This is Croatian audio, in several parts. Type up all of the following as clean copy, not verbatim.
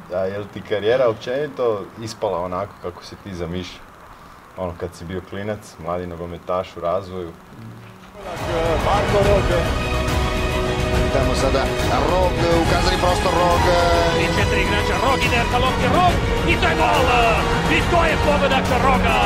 A je li ti karijera općenito ispala onako kako si ti zamišljao? Ono kad si bio klinac, mladi nogometaš u razvoju. Marko Rog. Tamo sada Rog, ukazani prostor Rog. I 4 igrača, Rog ide ka lopti, Rog i to je gol! I to je pogodak Roga!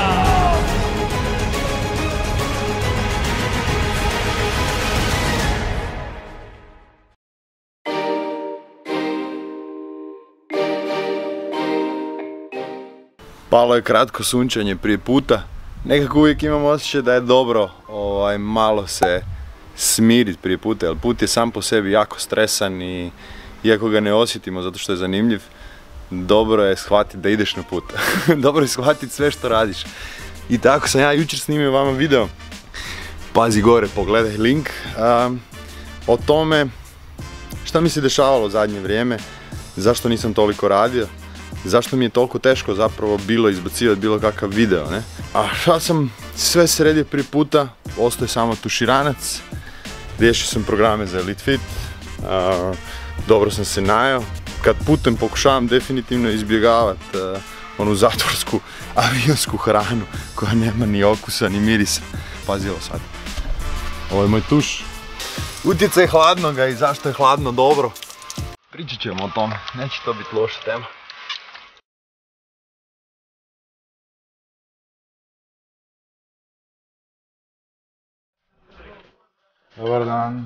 Palo je kratko sunčanje prije puta. Nekako uvijek imam osjećaj da je dobro malo se smiriti prije puta, jer put je sam po sebi jako stresan i iako ga ne osjetimo zato što je zanimljiv, dobro je shvatiti da ideš na put. Dobro je shvatiti sve što radiš. I tako sam ja jučer snimio vama video. Pazi gore, pogledaj link. O tome šta mi se dešavalo zadnje vrijeme, zašto nisam toliko radio. Zašto mi je toliko teško zapravo bilo izbacivati bilo kakav video, ne? A šta sam sve sredio prije puta, ostao je samo tuširanac, riješio sam programe za Elite Fit, dobro sam se najeo. Kad putem pokušavam definitivno izbjegavati onu zatvorsku avionsku hranu koja nema ni okusa ni mirisa. Pazi ovo sad. Ovo je moj tuš. Utjecaj hladnoga i zašto je hladno dobro. Pričat ćemo o tome, neće to biti loša tema. Dobar dan.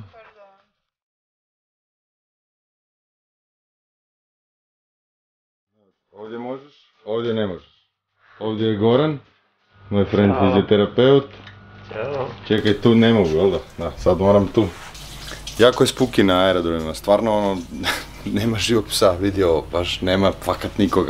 Ovdje možeš, ovdje ne možeš. Ovdje je Goran, moj friend fizioterapeut. Čekaj, tu ne mogu, jel da? Da, sad moram tu. Jako je spuki na aerodromima, stvarno ono, nema živog psa, vidi ovo, baš nema fakat nikoga.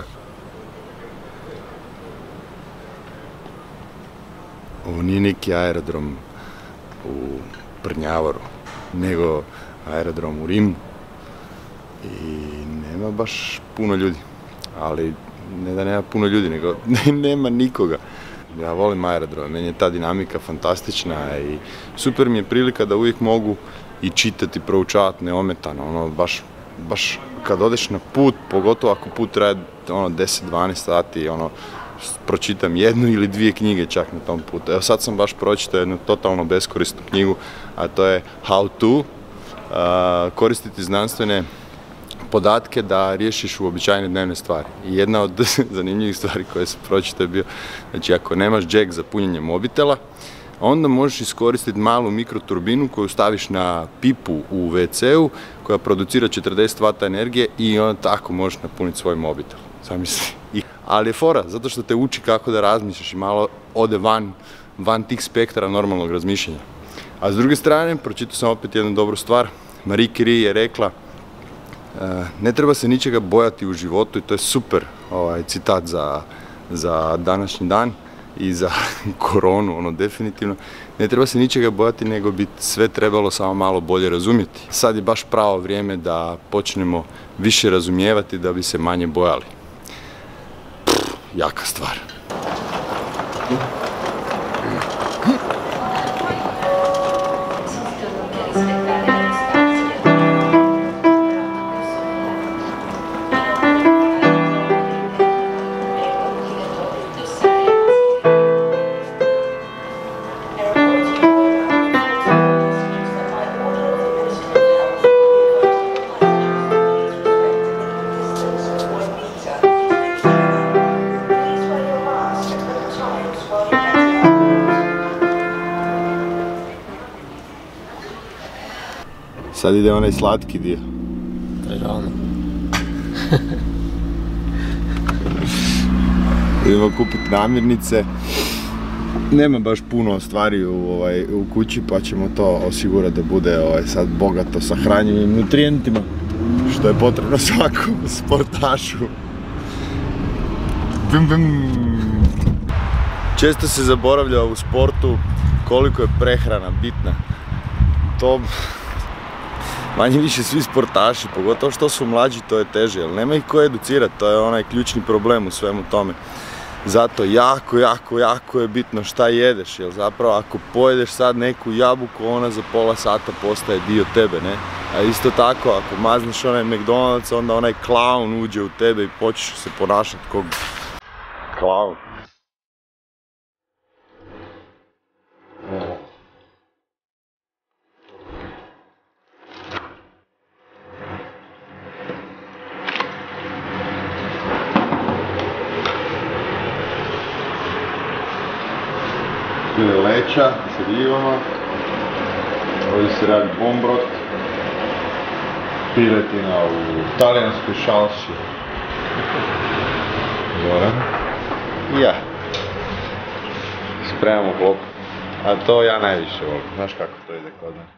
Ovo nije neki aerodrom u Prnjavoru, nego aerodrom u Rimu i nema baš puno ljudi, ali ne da nema puno ljudi, nego nema nikoga. Ja volim aerodrom, meni je ta dinamika fantastična i super mi je prilika da uvijek mogu i čitati, proučavati neometano, ono baš kad odeš na put, pogotovo ako put traje ono 10-12 sati, ono pročitam jednu ili dvije knjige čak na tom putu. Evo sad sam baš pročitao jednu totalno beskorisnu knjigu, a to je How to, koristiti znanstvene podatke da riješiš uobičajene dnevne stvari. I jedna od zanimljivih stvari koje sam pročitao je bio, znači ako nemaš džek za punjenje mobitela, onda možeš iskoristiti malu mikroturbinu koju staviš na pipu u WC-u koja producira 40 W energije i onda tako možeš napuniti svoj mobitel. Zamisli. Ali je fora, zato što te uči kako da razmišljaš i malo ode van tih spektra normalnog razmišljanja. A s druge strane, pročitao sam opet jednu dobru stvar. Marie Curie je rekla, ne treba se ničega bojati u životu i to je super citat za današnji dan i za koronu, ono definitivno. Ne treba se ničega bojati, nego bi sve trebalo samo malo bolje razumjeti. Sad je baš pravo vrijeme da počnemo više razumijevati da bi se manje bojali. Jaka stvar. Sad ide onaj slatki dio. Rano. Idemo kupiti namirnice. Nema baš puno stvari u kući, pa ćemo to osigurati da bude sad bogato sa hranjivim nutrijentima, što je potrebno svakom sportašu. Često se zaboravlja u sportu koliko je prehrana bitna. To manje više svi sportaši, pogotovo što su mlađi, to je teže, jer nema ih ko educirati, to je onaj ključni problem u svemu tome. Zato jako je bitno šta jedeš, jer zapravo ako pojedeš sad neku jabuku, ona za pola sata postaje dio tebe, ne? A isto tako, ako mazneš onaj McDonald's, onda onaj klaun uđe u tebe i počneš se ponašati kog klaun. Leća s ribama, ovdje se radi bombrot, piletina u talijanskoj šalši. Zoran. I ja. Spremamo klopu, a to ja najviše volim, znaš kako to ide kod mene.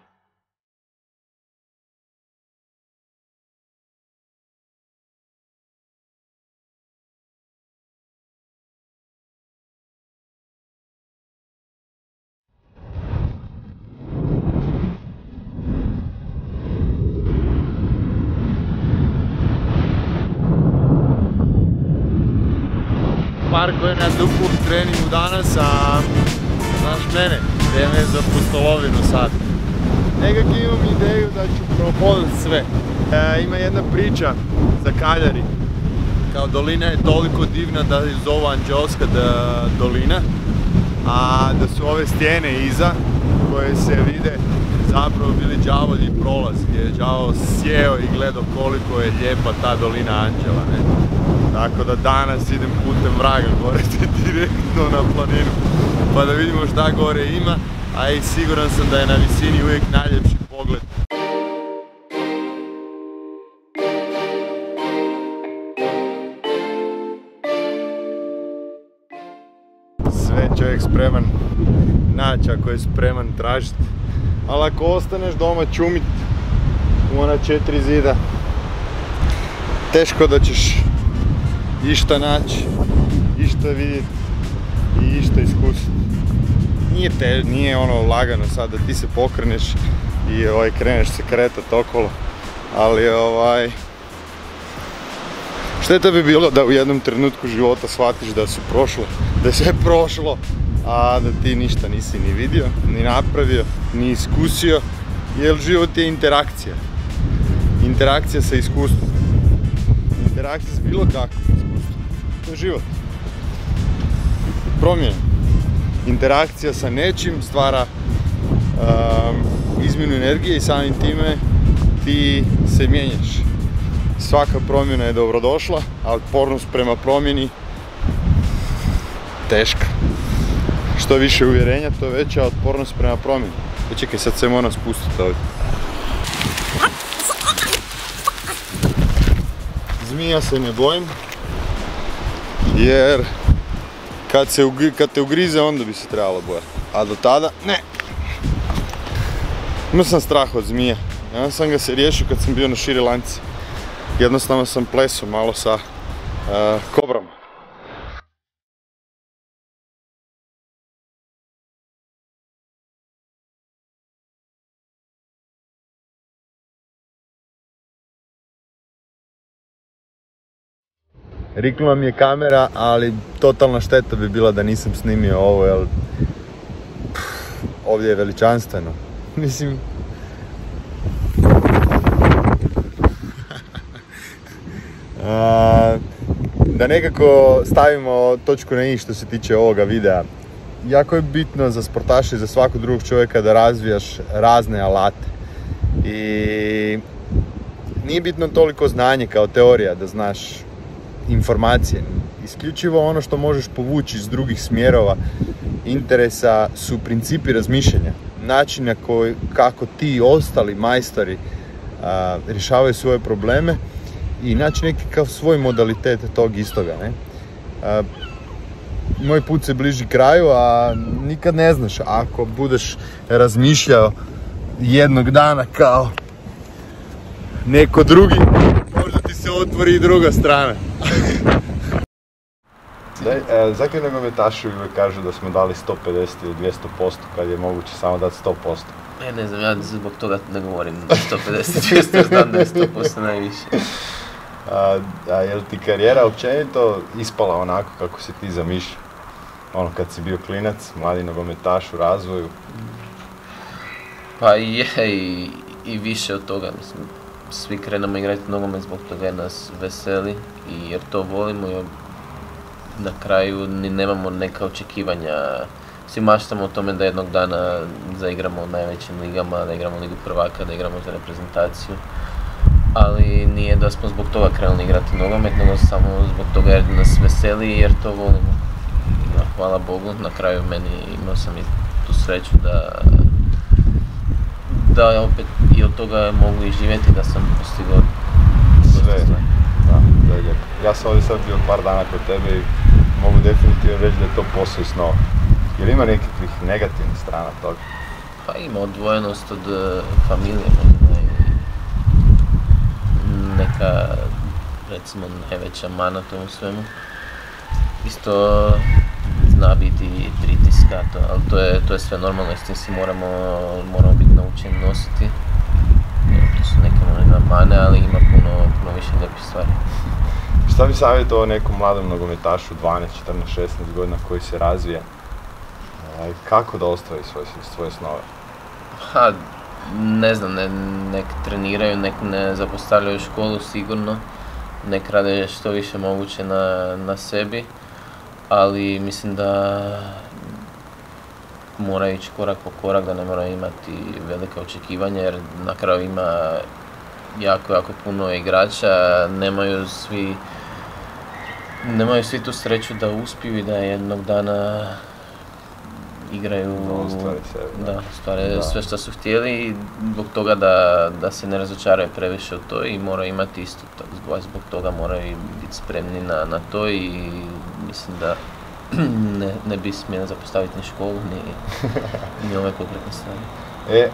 Marko je na duplom treningu danas, a znaš mene, vrijeme je za pustolovinu sad. Nekako imam ideju da ću prohodati sve. Ima jedna priča za Cagliari. Kao dolina je toliko divna da je zovu Anđelska dolina, a da su ove stijene iza koje se vide zapravo bili đavolji prolaz, gdje je đavol sjeo i gledao koliko je lijepa ta dolina Anđela, ne? Tako da danas idem putem vraga gore direktno na planinu, pa da vidimo šta gore ima, a i siguran sam da je na visini uvijek najljepši pogled. Sve čovjek spreman naći ako je spreman tražiti, ali ako ostaneš doma čumit u ona 4 zida, teško da ćeš išta naći, išta vidjeti i išta iskusiti. Nije ono lagano sad da ti se pokreneš i kreneš se kretat okolo, ali šteta bi bilo da u jednom trenutku života shvatiš da je sve prošlo, a da ti ništa nisi ni vidio, ni napravio, ni iskusio, jer život je interakcija. Interakcija sa iskustvom. Interakcija s bilo kakvim iskustvom. To je život. Promjena. Interakcija sa nečim stvara izmjenu energije i samim time ti se mijenjaš. Svaka promjena je dobrodošla, a otpornost prema promjeni teška. Što više uvjerenja, to veća otpornost prema promjeni. Čekaj, sad se moram spustiti ovdje. Zmija se ne bojim, jer kad te ugrize onda bi se trebalo bojati, a do tada ne. Imao sam strah od zmija, ja sam ga se riješio kad sam bio na Šri Lanci. Jednostavno sam plesao malo sa kobrama. Riknula mi je kamera, ali totalna šteta bi bila da nisam snimio ovo, jer ovdje je veličanstveno. Mislim... Da nekako stavimo točku na i što se tiče ovoga videa. Jako je bitno za sportaše i za svakog drugog čovjeka da razvijaš razne alate. I nije bitno toliko znanje kao teorija, da znaš informacije. Isključivo ono što možeš povući iz drugih smjerova interesa su principi razmišljanja. Način na kako ti ostali majstori rješavaju svoje probleme i naći nekakav svoj modalitet tog istoga, ne? Moj put se bliži kraju, a nikad ne znaš, ako budeš razmišljao jednog dana kao neko drugi, možda ti se otvori i druga strana. Zakaj nogometaši uvijek kažu da smo dali 150 ili 200% kad je moguće samo dati 100%? Ne znam, ja zbog toga ne govorim 150, 200, znam da je 100% najviše. A je li ti karijera općenito ispala onako kako si ti zamišljao? Ono kad si bio klinac, mladi nogometaš u razvoju? Pa je i više od toga, mislim, svi krenemo igrati nogomet zbog toga jer nas veseli i jer to volimo i na kraju ni nemamo neka očekivanja. Svi maštamo o tome da jednog dana zaigramo u najvećim ligama, da igramo Ligu prvaka, da igramo za reprezentaciju. Ali nije da smo zbog toga krenuli igrati nogomet, nego samo zbog toga jer nas veseli i jer to volimo. Da, hvala Bogu, na kraju imao sam i tu sreću da opet i od toga mogu i živjeti, da sam postigao sve. Da, to je lijepo. Ja sam ovdje sad bio par dana kod tebe i mogu definitivno reći da je to posao i snova. Jel ima nekakvih negativnih strana toga? Pa ima odvojenost od familije, možda neka, recimo, najveća mana tomu svemu. Isto zna biti i pritiska, ali to je sve normalno i s tim si moramo biti naučeni nositi. To su neke možda mane, ali ima puno više lijepih stvari. Šta bi savjetovao nekom mladom nogometašu 12, 14, 16 godina koji se razvija? Kako da ostvari svoje snove? Ha, ne znam, nek treniraju, nek ne zapostavljaju školu sigurno, nek rade što više moguće na sebi, ali mislim da mora ići korak po korak, da ne mora imati velike očekivanja jer na kraju ima jako puno igrača, nemaju svi tu sreću da uspiju i da jednog dana igraju, ostvare sve što su htjeli i zbog toga da se ne razočaraju previše u to i moraju imati isto zbog toga moraju biti spremni na to i mislim da ne bi smjeli zapostaviti ni školu ni ove konkretne stvari.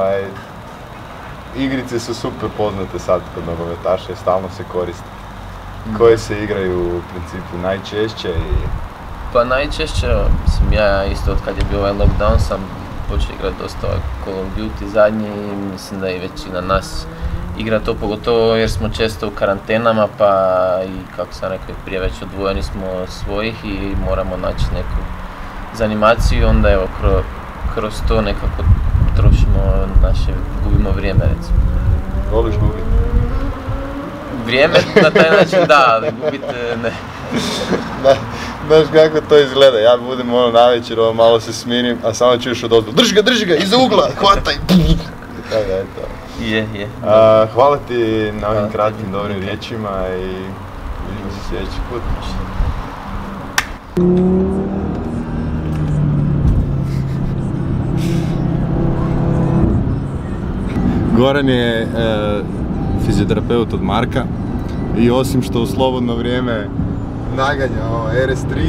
Igrice su super poznate sad kod nogometaša i stalno se koriste. Koje se igraju u principu najčešće i... Pa najčešće, mislim, ja isto od kad je bio ovaj lockdown sam počeo igrati dosta Call of Duty zadnji i mislim da i većina nas igra to, pogotovo jer smo često u karantenama pa i kako sam rekao i prije već odvojeni smo svojih i moramo naći neku zanimaciju i onda evo kroz to nekako gubimo vrijeme recimo. Voliš gubiti? Vrijeme na taj način da, ali gubiti ne. Znaš kako to izgleda, ja budem navečer, malo se smirim, a samo čuješ od ozdo, drži ga, iza ugla, hvataj! Tako da je to. Je. Hvala ti na ovim kratkim dobrim riječima i vidimo se sljedeći put. Goran je fizioterapeut od Marka i osim što u slobodno vrijeme naganja RS3,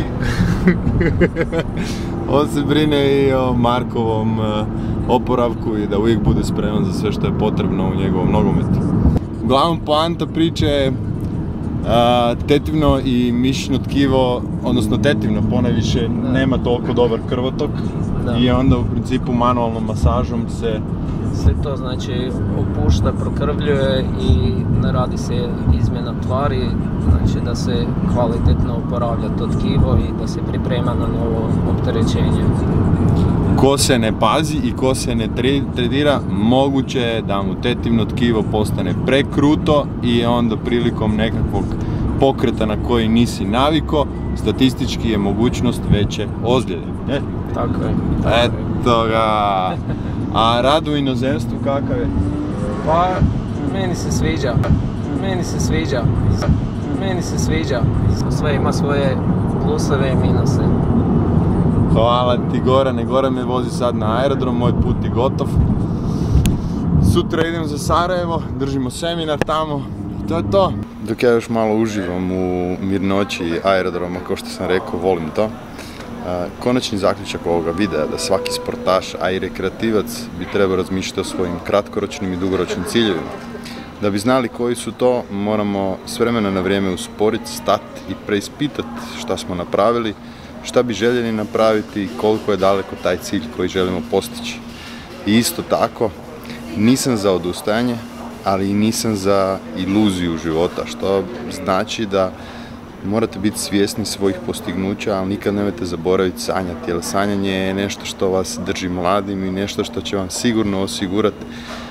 on se brine i o Markovom oporavku i da uvijek bude spreman za sve što je potrebno u njegovom nogometu. Uglavnom, poanta priče je tetivno i mišićno tkivo, odnosno tetivno ponajviše, nema toliko dobar krvotok i onda u principu manualnom masažom se to znači opušta, prokrvljuje i ne radi se izmjena tvari, znači da se kvalitetno oporavlja to tkivo i da se priprema na novo opterećenje. Ko se ne pazi i ko se ne tretira, moguće je da mu tetivno tkivo postane prekruto i onda prilikom nekakvog pokreta na koji nisi naviko, statistički je mogućnost veće ozljede. Tako je. Eto ga! A rad u inozemstvu kakav je? Pa, meni se sviđa. Sve ima svoje pluseve i minuse. Hvala ti Gorane, Goran me vozi sad na aerodrom, moj put je gotov. Sutra idem za Sarajevo, držimo seminar tamo i to je to. Dok ja još malo uživam u mirnoći aerodroma, kao što sam rekao, volim to. Konačni zaključak ovoga videa da svaki sportaš, a i rekreativac bi trebao razmišljati o svojim kratkoročnim i dugoročnim ciljevima. Da bi znali koji su to, moramo s vremena na vrijeme usporiti, stati i preispitati šta smo napravili, šta bi željeli napraviti i koliko je daleko taj cilj koji želimo postići. I isto tako, nisam za odustajanje, ali i nisam za iluziju života, što znači da morate biti svjesni svojih postignuća, ali nikad nemojte zaboraviti sanjati, jer sanjanje je nešto što vas drži mladim i nešto što će vam sigurno osigurati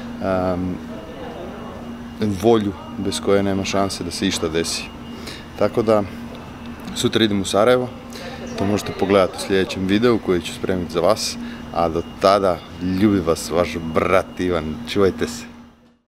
volju bez koje nema šanse da se išta desi. Tako da, sutra idem u Sarajevo, to možete pogledati u sljedećem videu koji ću spremiti za vas, a do tada ljubi vas vaš brat Ivan, čuvajte se.